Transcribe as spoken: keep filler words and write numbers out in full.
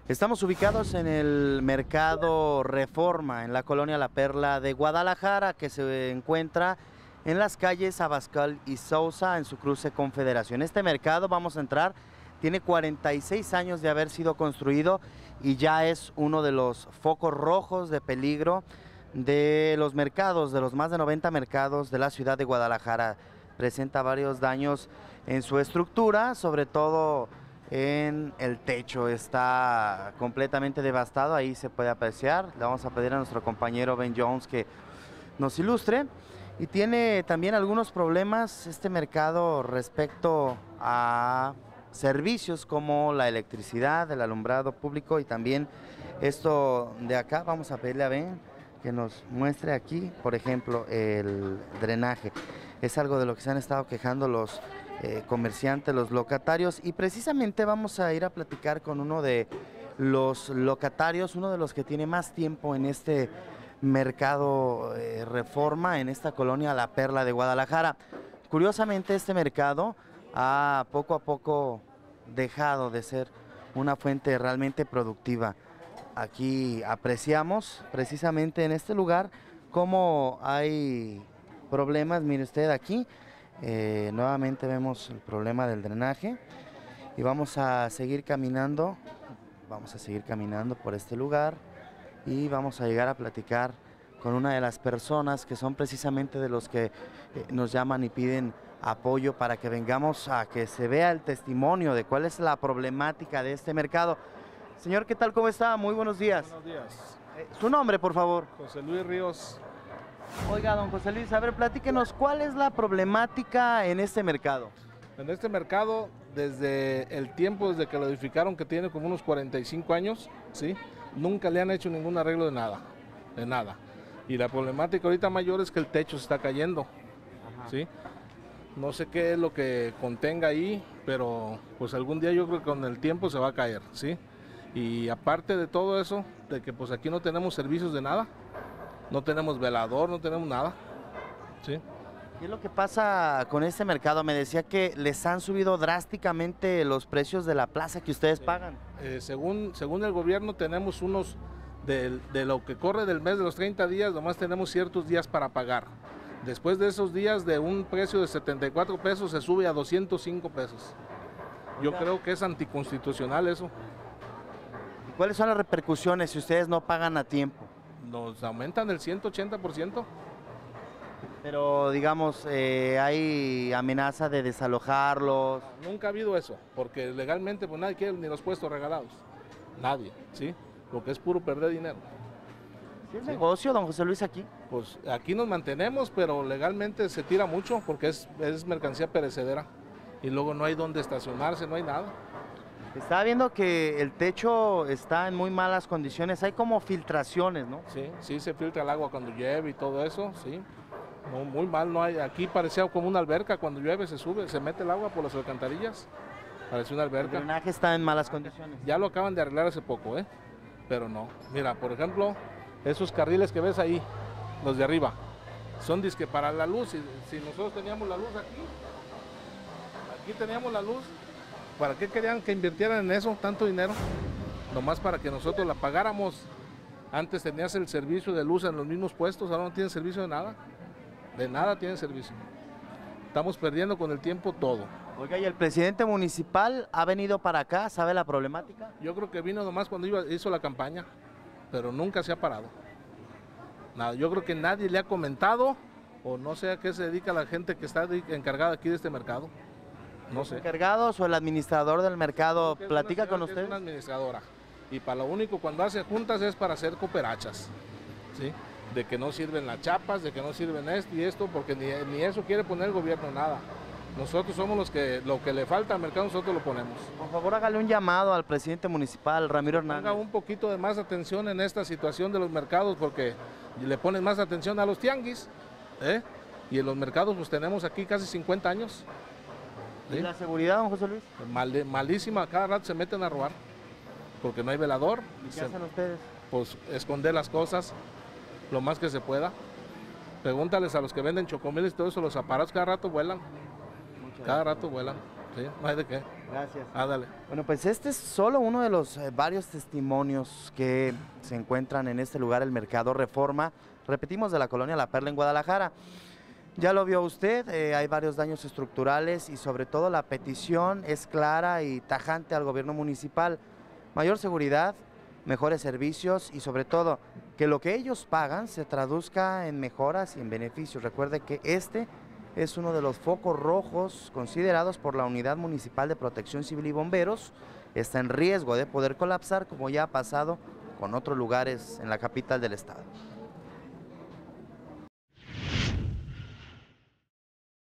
Estamos ubicados en el Mercado Reforma, en la colonia La Perla de Guadalajara, que se encuentra en las calles Abascal y Sousa, en su cruce Confederación. Este mercado, vamos a entrar, tiene cuarenta y seis años de haber sido construido y ya es uno de los focos rojos de peligro de los mercados, de los más de noventa mercados de la ciudad de Guadalajara. Presenta varios daños en su estructura, sobre todo en el techo, está completamente devastado, ahí se puede apreciar. Le vamos a pedir a nuestro compañero Ben Jones que nos ilustre. Y tiene también algunos problemas este mercado respecto a servicios como la electricidad, el alumbrado público y también esto de acá. Vamos a pedirle a Ben que nos muestre aquí, por ejemplo, el drenaje. Es algo de lo que se han estado quejando los eh, comerciantes, los locatarios, y precisamente vamos a ir a platicar con uno de los locatarios, uno de los que tiene más tiempo en este mercado eh, Reforma, en esta colonia La Perla de Guadalajara. Curiosamente, este mercado ha poco a poco dejado de ser una fuente realmente productiva. Aquí apreciamos precisamente en este lugar cómo hay problemas. Mire usted aquí, eh, nuevamente vemos el problema del drenaje y vamos a seguir caminando, vamos a seguir caminando por este lugar y vamos a llegar a platicar con una de las personas que son precisamente de los que eh, nos llaman y piden apoyo para que vengamos a que se vea el testimonio de cuál es la problemática de este mercado. Señor, ¿qué tal? ¿Cómo está? Muy buenos días. Buenos días. Eh, ¿Su nombre, por favor? José Luis Ríos. Oiga, don José Luis, a ver, platíquenos, ¿cuál es la problemática en este mercado? En este mercado, desde el tiempo, desde que lo edificaron, que tiene como unos cuarenta y cinco años, ¿sí? Nunca le han hecho ningún arreglo de nada, de nada. Y la problemática ahorita mayor es que el techo se está cayendo, Ajá. ¿sí? No sé qué es lo que contenga ahí, pero pues algún día yo creo que con el tiempo se va a caer, ¿sí? Y aparte de todo eso, de que pues aquí no tenemos servicios de nada, no tenemos velador, no tenemos nada, ¿sí? ¿Qué es lo que pasa con este mercado? Me decía que les han subido drásticamente los precios de la plaza que ustedes Sí. pagan. Eh, según, según el gobierno tenemos unos, de, de lo que corre del mes de los treinta días, nomás tenemos ciertos días para pagar. Después de esos días, de un precio de setenta y cuatro pesos se sube a doscientos cinco pesos. Yo Oiga. creo que es anticonstitucional eso. ¿Y cuáles son las repercusiones si ustedes no pagan a tiempo? Nos aumentan el ciento ochenta por ciento. Pero digamos, eh, hay amenaza de desalojarlos. Nunca ha habido eso, porque legalmente pues nadie quiere ni los puestos regalados. Nadie, ¿sí? Lo que es puro perder dinero. ¿Sí es Sí. negocio, don José Luis, aquí? Pues aquí nos mantenemos, pero legalmente se tira mucho porque es, es mercancía perecedera. Y luego no hay donde estacionarse, no hay nada. Estaba viendo que el techo está en muy malas condiciones, hay como filtraciones, ¿no? Sí, sí se filtra el agua cuando llueve y todo eso, sí. No, muy mal, no hay. Aquí parecía como una alberca, cuando llueve se sube, se mete el agua por las alcantarillas. Parece una El alberca. drenaje está en malas condiciones. Ya lo acaban de arreglar hace poco, ¿eh? Pero no. Mira, por ejemplo, esos carriles que ves ahí, los de arriba, son disque para la luz. Si, si nosotros teníamos la luz aquí, aquí teníamos la luz, ¿para qué querían que invirtieran en eso tanto dinero? Nomás para que nosotros la pagáramos. Antes tenías el servicio de luz en los mismos puestos, ahora no tienen servicio de nada. De nada tienen servicio. Estamos perdiendo con el tiempo todo. Oiga, ¿y el presidente municipal ha venido para acá? ¿Sabe la problemática? Yo creo que vino nomás cuando iba, hizo la campaña, pero nunca se ha parado. Nada, yo creo que nadie le ha comentado, o no sé a qué se dedica la gente que está encargada aquí de este mercado. No sé. ¿Encargados o el administrador del mercado Creo que es platica una con señora que ustedes? Es una administradora. Y para lo único cuando hace juntas es para hacer cooperachas, ¿sí? De que no sirven las chapas, de que no sirven esto y esto, porque ni, ni eso quiere poner el gobierno, nada. Nosotros somos los que, lo que le falta al mercado, nosotros lo ponemos. Por favor, hágale un llamado al presidente municipal, Ramiro Hernández. Ponga un poquito de más atención en esta situación de los mercados, porque le ponen más atención a los tianguis, ¿eh? Y en los mercados pues tenemos aquí casi cincuenta años. ¿Y ¿sí? la seguridad, don José Luis? Mal, malísima, cada rato se meten a robar, porque no hay velador. ¿Y qué se- hacen ustedes? Pues esconder las cosas lo más que se pueda. Pregúntales a los que venden chocomiles y todo eso, los aparatos cada rato vuelan, cada rato vuelan. Sí, no hay de qué. Gracias. Ah, dale. Bueno, pues este es solo uno de los eh, varios testimonios que se encuentran en este lugar, el Mercado Reforma, repetimos, de la colonia La Perla en Guadalajara. Ya lo vio usted, eh, hay varios daños estructurales y sobre todo la petición es clara y tajante al gobierno municipal. Mayor seguridad, mejores servicios y sobre todo que lo que ellos pagan se traduzca en mejoras y en beneficios. Recuerde que este es uno de los focos rojos considerados por la Unidad Municipal de Protección Civil y Bomberos. Está en riesgo de poder colapsar como ya ha pasado con otros lugares en la capital del estado.